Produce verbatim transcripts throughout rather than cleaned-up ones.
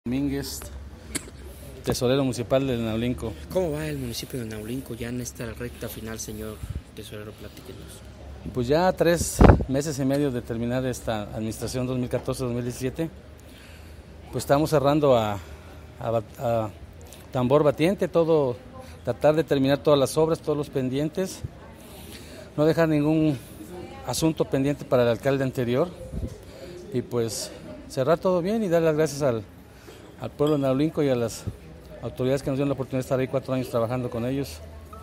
Domínguez, tesorero municipal de Naulinco. ¿Cómo va el municipio de Naulinco ya en esta recta final, señor tesorero? Platíquenos. Pues ya tres meses y medio de terminar esta administración dos mil catorce dos mil diecisiete, pues estamos cerrando a, a, a tambor batiente, todo, tratar de terminar todas las obras, todos los pendientes, no dejar ningún asunto pendiente para el alcalde anterior y pues cerrar todo bien y dar las gracias al al pueblo de Naulinco y a las autoridades que nos dieron la oportunidad de estar ahí cuatro años trabajando con ellos.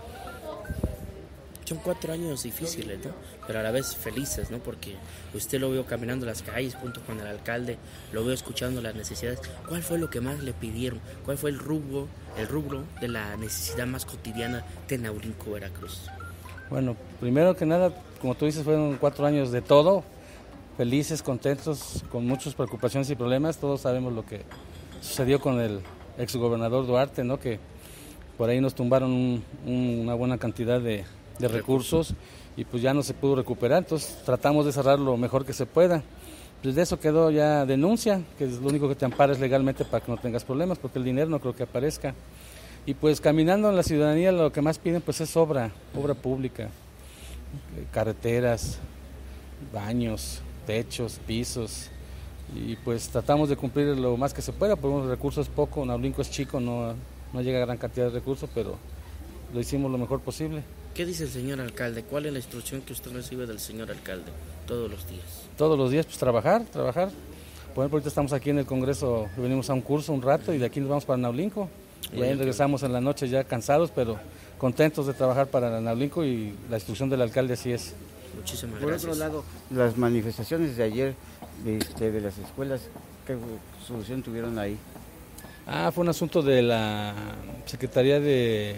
Son cuatro años difíciles, ¿no? Pero a la vez felices, ¿no? Porque usted lo veo caminando las calles junto con el alcalde, lo veo escuchando las necesidades. ¿Cuál fue lo que más le pidieron? ¿Cuál fue el rubro, el rubro de la necesidad más cotidiana de Naulinco, Veracruz? Bueno, primero que nada, como tú dices, fueron cuatro años de todo, felices, contentos, con muchas preocupaciones y problemas. Todos sabemos lo que sucedió con el exgobernador Duarte, ¿no? Que por ahí nos tumbaron un, un, una buena cantidad de, de recursos y pues ya no se pudo recuperar, entonces tratamos de cerrar lo mejor que se pueda. Pues de eso quedó ya denuncia, que es lo único que te amparas legalmente para que no tengas problemas, porque el dinero no creo que aparezca. Y pues caminando en la ciudadanía lo que más piden pues es obra, obra pública, carreteras, baños, techos, pisos. Y pues tratamos de cumplir lo más que se pueda, porque los recursos es poco, Naulinco es chico, no, no llega a gran cantidad de recursos, pero lo hicimos lo mejor posible. ¿Qué dice el señor alcalde? ¿Cuál es la instrucción que usted recibe del señor alcalde todos los días? Todos los días, pues trabajar, trabajar. Por ejemplo, ahorita estamos aquí en el Congreso, venimos a un curso un rato y de aquí nos vamos para Naulinco. Y ahí regresamos en la noche ya cansados, pero contentos de trabajar para Naulinco y la instrucción del alcalde así es. Muchísimas Por gracias. otro lado, las manifestaciones de ayer de, de, de las escuelas, ¿qué solución tuvieron ahí? Ah, fue un asunto de la Secretaría de...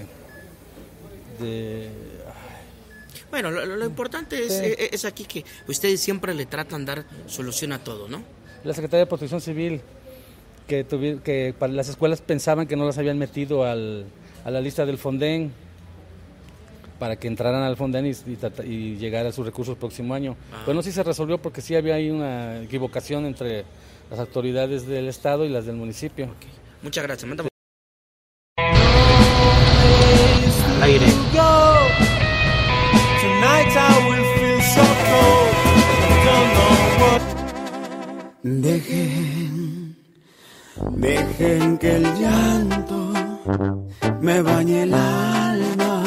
de Bueno, lo, lo importante es, sí. es aquí que ustedes siempre le tratan de dar solución a todo, ¿no? La Secretaría de Protección Civil, que, tuvi, que para las escuelas pensaban que no las habían metido al, a la lista del Fonden, para que entraran al Fonden y, y, y llegar a sus recursos el próximo año. Ah. Bueno, sí se resolvió porque sí había ahí una equivocación entre las autoridades del Estado y las del municipio. Okay. Muchas gracias. Manda... Al aire. Dejen, dejen que el llanto me bañe el alma.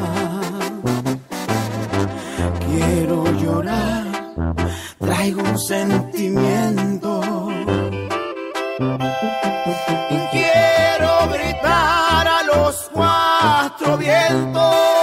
Quiero llorar, traigo un sentimiento. Quiero gritar a los cuatro vientos.